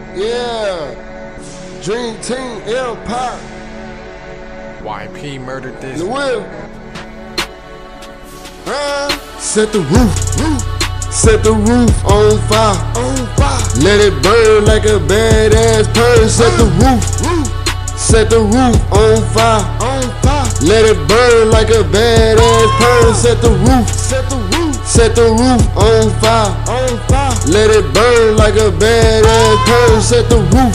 Yeah, Dream Team Empire. YP murdered this. The will. Set the roof. Set the roof on fire. Let it burn like a badass person. Set the roof. Set the roof on fire. Let it burn like a badass person. Set the roof. Set the roof on fire. Let it burn like a badass person. Set the roof.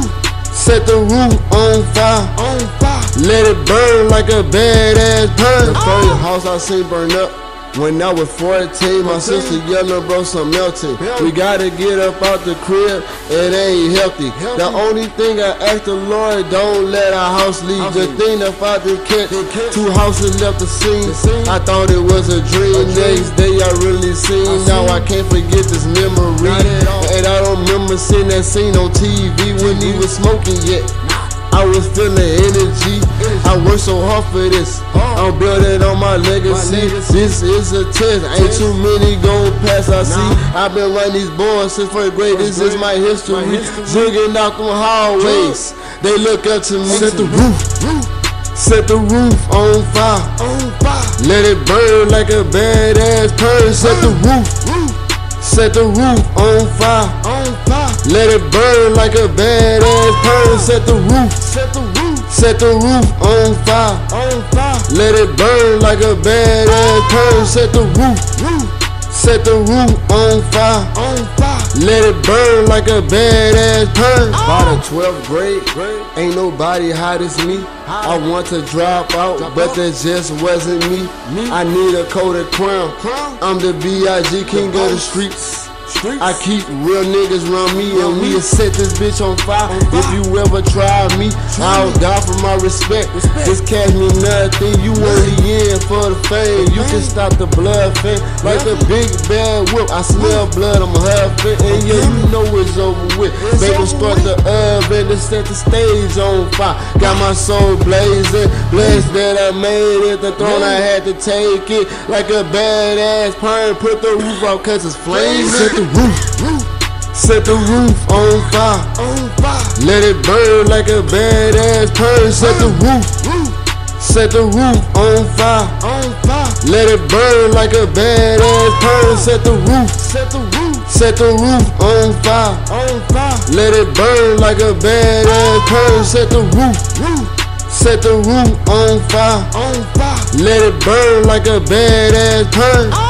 Set the roof on fire. Let it burn like a badass person. The first house I seen burn up when I was 14, my sister yelling, bro, some melting. We gotta get up out the crib, it ain't healthy. The only thing I ask the Lord, don't let our house leave. The thing that father kept, 2 houses left the scene. I thought it was a dream, next day I really seen. Now I can't forget this memory. And I don't remember seeing that scene on TV when he was smoking yet. I was feeling energy. I worked so hard for this. I'm building on my legacy. This is a test. Ain't too many gon' pass. I see. I've been running these boys since 1st grade. This is my history. Zigging out them hallways. They look up to me. Set the roof. Set the roof on fire. Let it burn like a badass person. Set the roof. Set the roof on fire. Let it burn like a badass person. Set the roof. Set the roof on fire. Let it burn like a badass person. Set the roof. Set the roof on fire. Let it burn like a badass person. By the 12th grade, ain't nobody hot as me. I want to drop out, but that just wasn't me. I need a coat of crown. I'm the B.I.G. king of the streets. I keep real niggas around me, and we'll set this bitch on fire. If you ever try me, I'll die for my respect. This cash me nothing, you only in for the fame. You can stop the blood fame like a big bad whip. I smell blood, I'm huffing, and yeah, you know it's over with. Baby, start the oven to set the stage on fire. Got my soul blazing, blessed that I made it. The throne I had to take it like a badass pine. Put the roof out 'cause it's flaming. Set the roof on fire. Let it burn like a badass person. Set the roof. Set the roof on fire. Let it burn like a badass person. Set the roof. Set the roof on fire. Let it burn like a badass person. Set the roof. Set the roof on fire. Let it burn like a badass person.